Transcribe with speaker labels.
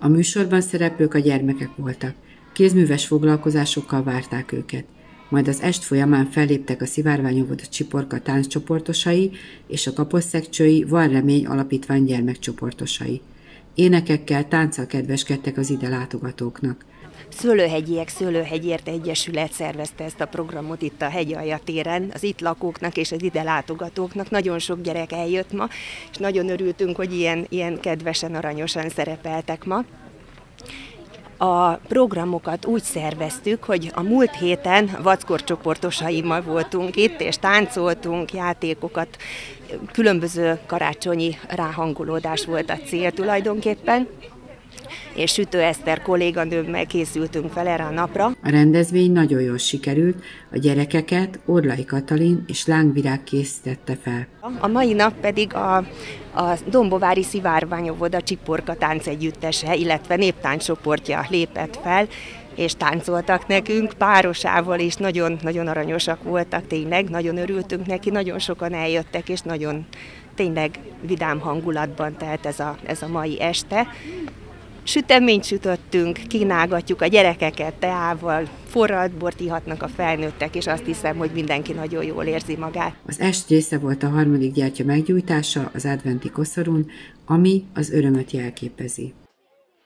Speaker 1: A műsorban szereplők a gyermekek voltak. Kézműves foglalkozásokkal várták őket. Majd az est folyamán felléptek a Szivárványóvoda Csiporka táncsoportosai és a Kaposszegcsői Van Remény Alapítvány gyermekcsoportosai. Énekekkel, tánccal kedveskedtek az ide látogatóknak.
Speaker 2: Szőlőhegyiek Szőlőhegyért Egyesület szervezte ezt a programot itt a Hegyalja téren. Az itt lakóknak és az ide látogatóknak nagyon sok gyerek eljött ma, és nagyon örültünk, hogy ilyen kedvesen, aranyosan szerepeltek ma. A programokat úgy szerveztük, hogy a múlt héten vackor csoportosaimmal voltunk itt, és táncoltunk, játékokat, különböző karácsonyi ráhangolódás volt a cél tulajdonképpen, és Sütő Eszter kolléganőmmel készültünk fel erre a napra.
Speaker 1: A rendezvény nagyon jól sikerült, a gyerekeket Orlai Katalin és Lángvirág készítette fel.
Speaker 2: A mai nap pedig a Dombovári Szivárványóvoda Csiporka táncegyüttese, illetve néptánccsoportja lépett fel, és táncoltak nekünk párosával, és nagyon-nagyon aranyosak voltak tényleg, nagyon örültünk neki, nagyon sokan eljöttek, és nagyon tényleg vidám hangulatban telt ez a mai este. Süteményt sütöttünk, kínálgatjuk a gyerekeket teával, forralt bort ihatnak a felnőttek, és azt hiszem, hogy mindenki nagyon jól érzi magát.
Speaker 1: Az est része volt a harmadik gyertya meggyújtása az adventi koszorún, ami az örömöt jelképezi.